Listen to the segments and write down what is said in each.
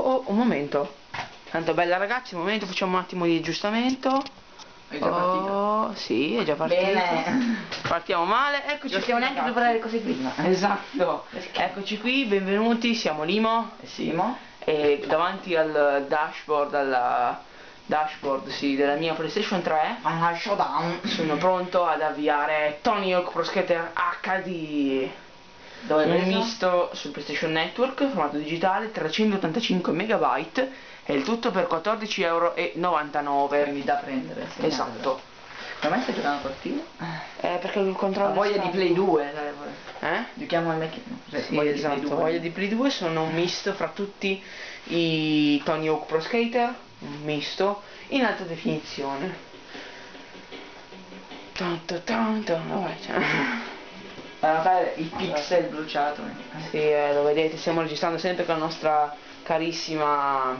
oh, un momento. Tanto bella ragazzi, un momento, facciamo un attimo di aggiustamento. È già partito? Sì, è già partito. Bene. Partiamo male, eccoci. Non stiamo neanche preparare le cose prima. Esatto. Eccoci qui, benvenuti, siamo Limo. Simo. E davanti al dashboard sì, della mia PlayStation 3 Final Showdown. sono pronto ad avviare Tony Hawk Pro Skater HD. Dove Un preso? misto sul PlayStation Network, formato digitale, 385 MB e il tutto per 14,99 €. Quindi da prendere. Esatto. Come mai stai giocando partita? Perché il controllo Ho voglia di Play 2, Giochiamo al Sì, esatto, voglia di Play 2, sono un misto fra tutti i Tony Hawk Pro Skater, un misto in alta definizione. A notare il pixel bruciato. Sì, lo vedete, stiamo registrando sempre con la nostra carissima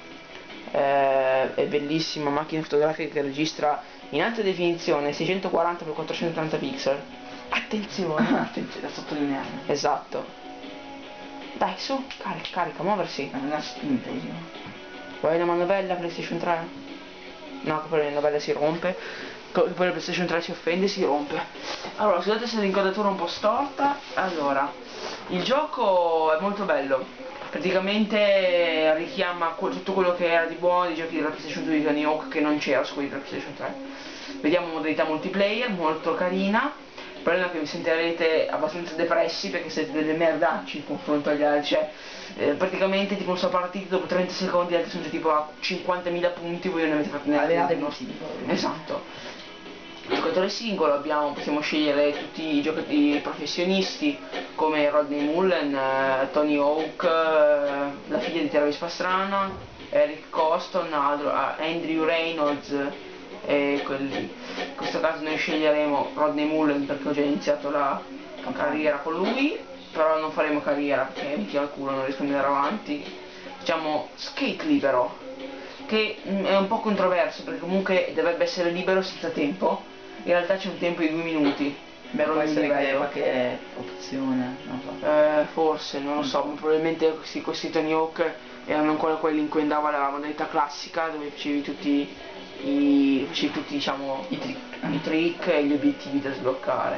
e bellissima macchina fotografica che registra in alta definizione 640x430 pixel. Attenzione! Attenzione, da sottolineare. Esatto. Dai, su, carica, muoversi. È una spinta, diciamo. Vuoi una manovella PlayStation 3? No, che poi la manovella si rompe. Poi la PlayStation 3 si offende e si rompe. Allora, scusate se l'inquadratura è un po' storta. Allora, il gioco è molto bello. Praticamente richiama tutto quello che era di buono dei giochi della PlayStation 2 di Tony Hawk che non c'era su quelli della PlayStation 3. Vediamo modalità multiplayer, molto carina. Il problema è che vi sentirete abbastanza depressi perché siete delle merdacci in confronto agli altri, cioè praticamente tipo sto partito dopo 30 secondi gli altri sono già tipo a 50.000 punti, voi non ne avete fatto neanche uno. Esatto. Il giocatore singolo possiamo scegliere tutti i giocatori professionisti come Rodney Mullen, Tony Hawk, la figlia di Travis Pastrana, Eric Coston, Andrew Reynolds e quelli. In questo caso noi sceglieremo Rodney Mullen perché ho già iniziato la carriera con lui, però non faremo carriera perché mi tira il culo, non riesco ad andare avanti. Facciamo skate libero, che è un po' controverso perché comunque dovrebbe essere libero senza tempo. In realtà c'è un tempo di 2 minuti per ogni livello. Qualche opzione, non so. Forse, non lo so, probabilmente questi Tony Hawk erano ancora quelli in cui andava la modalità classica dove facevi tutti diciamo i trick e gli obiettivi da sbloccare.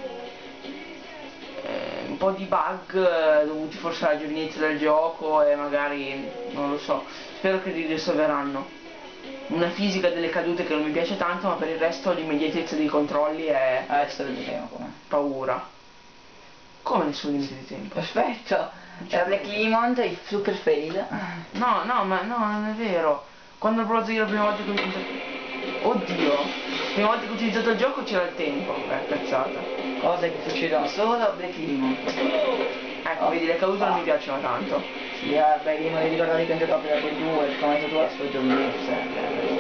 Un po' di bug dovuti forse alla giovinezza del gioco e magari, non lo so, spero che li risolveranno. Una fisica delle cadute che non mi piace tanto, ma per il resto l'immediatezza dei controlli è paura. Come nessun limite di tempo? Perfetto! C'era Black Lemon, il super fail. No, non è vero. Quando ho provato io la prima volta che ho utilizzato... Oddio! La prima volta che ho utilizzato il gioco c'era il tempo. Cazzata. Cose che succedono solo a Black Lemon. Ecco, vedi, le cadute non mi piacciono tanto. Sì, beh, Lemon devi ricordare che ho giocato da quel 2, come hai detto tu la sua giovinezza.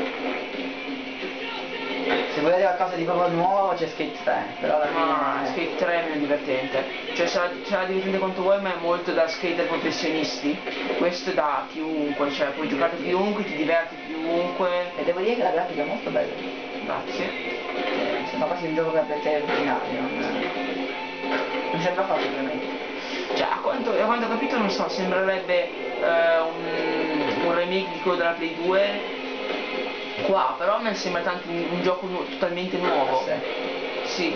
Se volete qualcosa di proprio nuovo c'è Skate 3, però alla fine... Skate 3 è meno divertente. Cioè sarà divertente quanto vuoi, ma è molto da skater professionisti. Questo è da chiunque, cioè puoi giocare chiunque, ti diverti chiunque. E devo dire che la grafica è molto bella. Grazie. Sembra quasi un gioco per te originale, non sembra fatto ovviamente. Cioè a quanto ho capito, non so, sembrerebbe un remake di quello della Play 2 qua, però a me sembra tanto un gioco totalmente nuovo. Sì.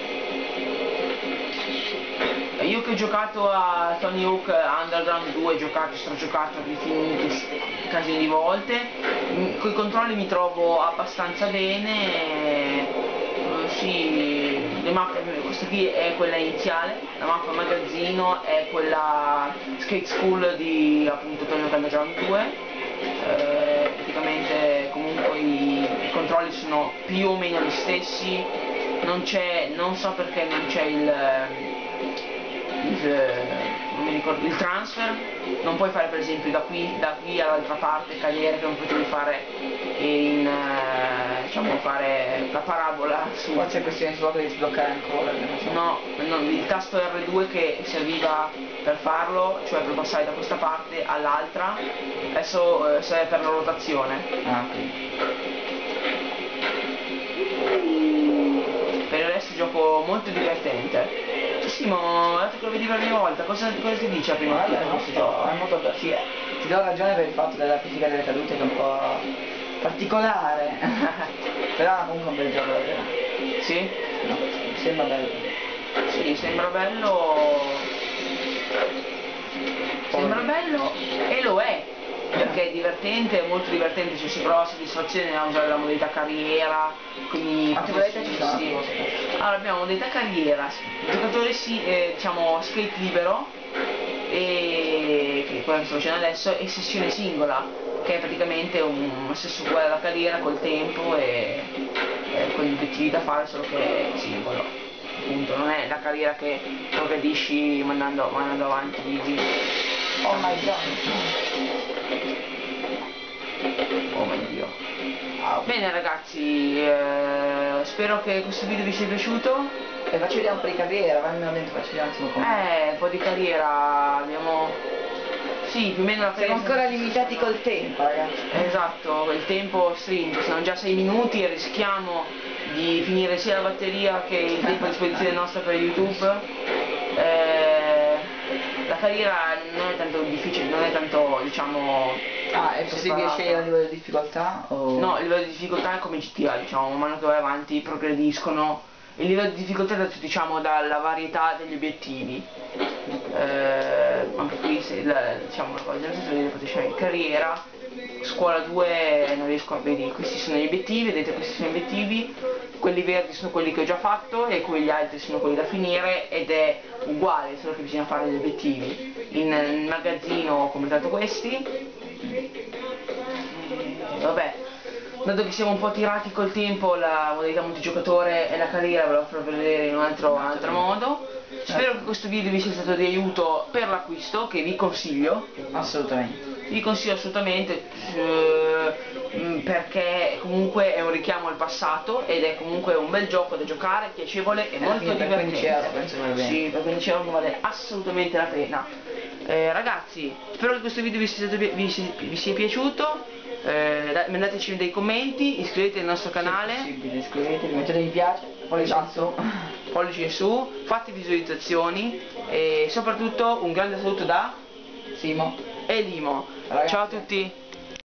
Io che ho giocato a Tony Hawk Underground 2, stragiocato infinite casini di volte, con i controlli mi trovo abbastanza bene. Sì, le mappe, questa qui è quella iniziale, la mappa magazzino è quella Skate School di appunto Tony Hawk Underground 2. Praticamente comunque i controlli sono più o meno gli stessi, non so perché non c'è non mi ricordo, il transfer, non puoi fare per esempio da qui all'altra parte carriere che non potevi fare diciamo fare la parabola su... Forse è questione solo di sbloccare ancora, no, il tasto R2 che serviva per farlo, cioè per passare da questa parte all'altra, adesso serve per la rotazione. Per il resto gioco molto divertente. Simo, dato che lo vedi per la prima volta, cosa ti dice la prima Guarda, volta è questo molto, gioco? è molto bello, sì, ti do ragione per il fatto della fisica delle cadute che è un po' particolare, però comunque è un bel gioco davvero. Sì? No, mi sembra bello. Sì, sembra bello. Sembra bello e lo è. Perché è divertente, è molto divertente, ci si prova soddisfazione a usare la modalità carriera, quindi Quante modalità ci sono? sì. Allora abbiamo modalità carriera, il giocatore diciamo skate libero, e che è quello che sto facendo adesso, e sessione singola, che è praticamente un stesso uguale alla carriera col tempo e con gli obiettivi da fare, solo che è singolo. Appunto, non è la carriera che progredisci mandando avanti. Oh my god. Oh mio Dio. Bene ragazzi, spero che questo video vi sia piaciuto. E facci vedere un po' di carriera, vai almeno dentro, facci vedere un attimo come. Un po' di carriera abbiamo. Sì, più o meno la Siamo carriera. ancora limitati col tempo, ragazzi. Esatto, il tempo stringe, sono già 6 minuti e rischiamo di finire sia la batteria che il tempo a disposizione nostra per YouTube. La carriera non è tanto difficile, non è tanto, diciamo. Ah, è possibile separata. scegliere il livello di difficoltà? O. No, il livello di difficoltà è come GTA, diciamo, man mano che vai avanti progrediscono. Il livello di difficoltà è dato, diciamo, dalla varietà degli obiettivi. Anche qui diciamo una cosa, potete scegliere carriera, scuola 2 non riesco a vedere, questi sono gli obiettivi, vedete questi sono gli obiettivi, quelli verdi sono quelli che ho già fatto e quegli altri sono quelli da finire ed è uguale, solo che bisogna fare gli obiettivi. In magazzino ho completato questi. Vabbè, dato che siamo un po' tirati col tempo, la modalità multigiocatore e la carriera ve la farò vedere in un altro modo. Spero che questo video vi sia stato di aiuto per l'acquisto, che vi consiglio. Assolutamente. Vi consiglio assolutamente, perché comunque è un richiamo al passato ed è comunque un bel gioco da giocare, piacevole e molto per divertente. 15 euro penso che vale bene. Sì, per 15 euro vale assolutamente la pena. Ragazzi, spero che questo video vi sia piaciuto. Mandateci dei commenti, iscrivetevi al nostro canale, Iscrivetevi, mettete mi piace, pollice in su. pollici in su, fate visualizzazioni e soprattutto un grande saluto da Simo. Elimo. Ragazzi. Ciao a tutti.